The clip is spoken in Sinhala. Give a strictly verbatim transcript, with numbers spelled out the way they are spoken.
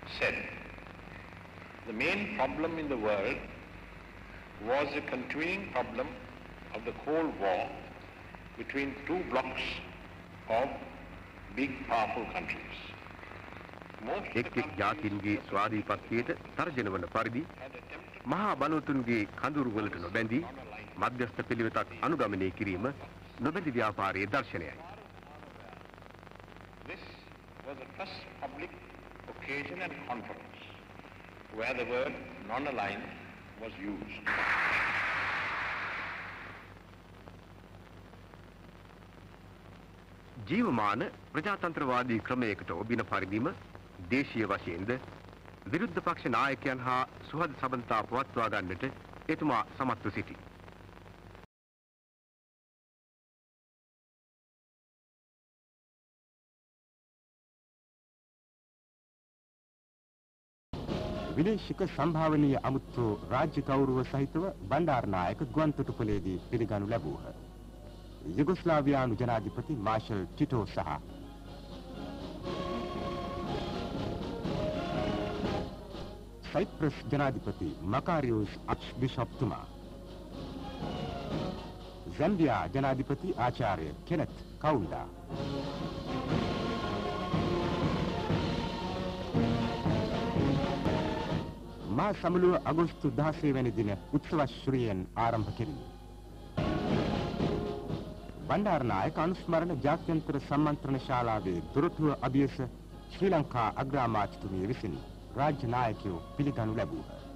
said the main problem in the world was a continuing problem of the Cold War between two blocks of big powerful countries. එක් එක් ජාතීන්ගේ ස්වාධීනත්වයට තර්ජන වන පරිදි මහා බලවතුන්ගේ කඳුරු වලට නොබැඳී මධ්‍යස්ථ පිළිවෙතක් අනුගමනය කිරීම නොබැඳි ව්‍යාපාරයේ දර්ශනයයි. This was the first public occasion and conference where the word non-aligned was used. ජීවමාන ප්‍රජාතන්ත්‍රවාදී ක්‍රමයකට ඔබින පරිදිම දේශීය වශයෙන්ද විරුද්ධ පක්ෂ නායකයන් හා සුහද සබඳතා පවත්වා ගන්නට එතුමා සමත්ව සිටි. විදේශික සම්භාවනීය අමුත්‍රු රාජ්‍ය ගෞරව සහිතව බණ්ඩාරනායක ගුවන්තොටුපළේදී පිළිගනු ලැබුවහ. යුගොස්ලාවියානු ජනාධිපති මාෂල් ටිටෝ සහ සයිප්‍රස් ජනාධිපති මකාරියෝස් ආච්බිෂප්තුමා, ઝැම්බියා ජනාධිපති ආචාර්ය කෙනෙත් කවුන්ඩා, මා සමුළුව අගෝස්තු දහසය වැනි දින උත්සවශ්‍රීයෙන් ආරම්භ කෙරිණි. බණ්ඩාරනායක අනුස්මරණ ජාත්‍යන්තර සම්මන්ත්‍රණ ශාලාවේ දොරටුව අභියස ශ්‍රී ලංකා අග්‍රාමාත්‍යතුමිය විසින් රාජ්‍ය නායකයෝ පිළිගනු ලැබුවා.